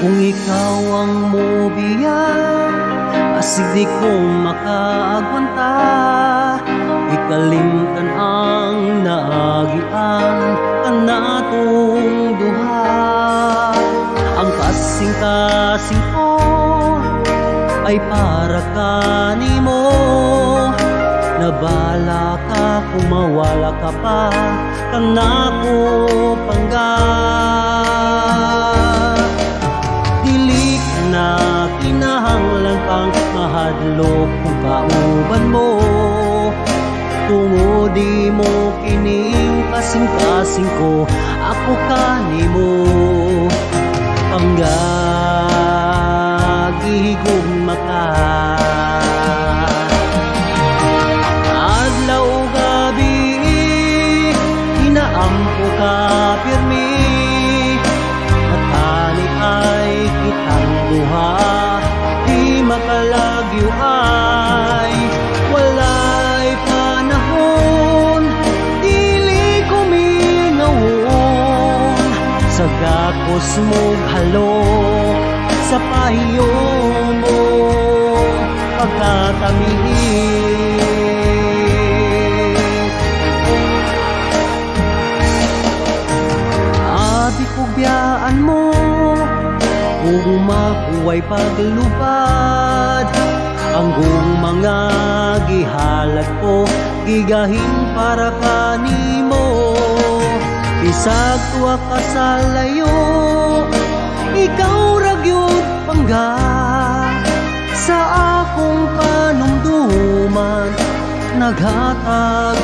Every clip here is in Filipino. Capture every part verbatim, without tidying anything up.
Kung ikaw ang mobiyan, asig di ko makaagwanta. Ikalimtan ang naagian kanatong duha. Ang kasing-kasing ko ay para kanimo. Nabala ka kung mawala ka pa, kanako pangga. Dili ka na kinahanglan pang mahadlok kung kauban mo. Tungo di mo kining kasing-kasing ko, ako kanimo pangga gihigugma ka. Adlaw gabi inaampo ka pirmi, at ani ay kitang duha, di makalagyo ay walay panahon. Dili ko mingawon sa gakos mong halok, sa pahiyo mo pagkatamihit. Abi ko biyaan mo kung makuway paglupad. Anggong mga gihalat ko, gigahin para kanimo. Bisag tuwa ka sa layo, ikaw ragyod pangga. Sa akong panumduman, naghatag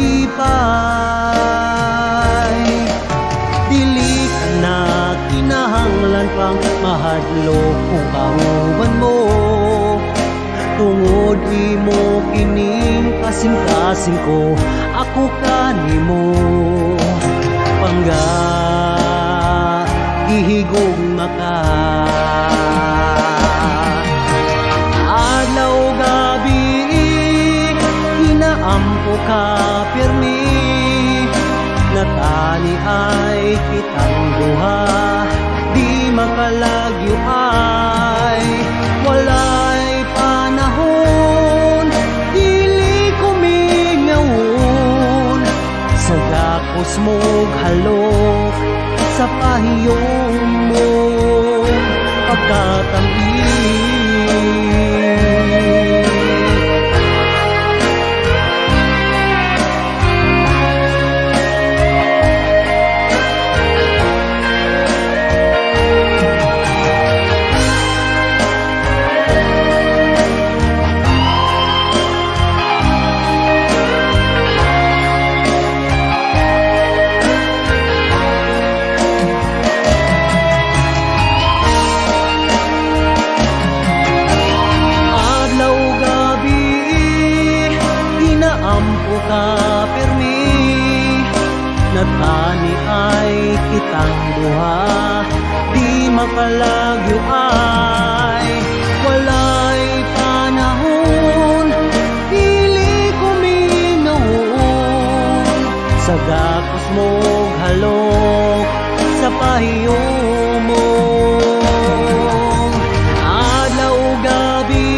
kalipay. Dili ka na kinahanglan pang mahadlok kung kauban mo. Tungod imo kining kasing-kasing ko, ako kanimo pangga gihigugma ka. Adlaw gabi inaampo ka pirmi, natani ay kitang duha, di makalagyo ay walay panahon. Dili ko mingawon sa gakos mong halok, sa pahiyo mo pagkatamihit. Ampo ka pirmi, natani ay kitang duha, di makalagyo ay walay panahon. Dili ko mingawon sa gakos mong halok, sa pahiyo mo. Adlaw gabi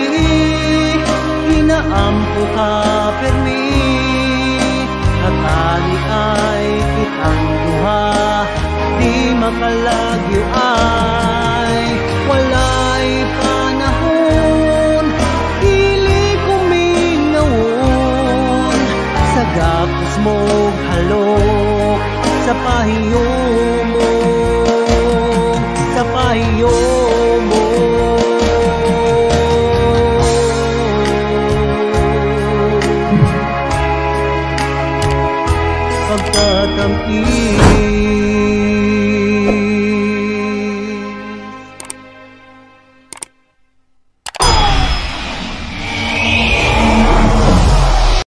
inaampo ka pirmi, natani ay kitang duha, di makalagyo ay walay panahon. Dili ko mingawon sa gakos mong halok, sa pahiyo mo, sa pahiyo mo. Pagkatampi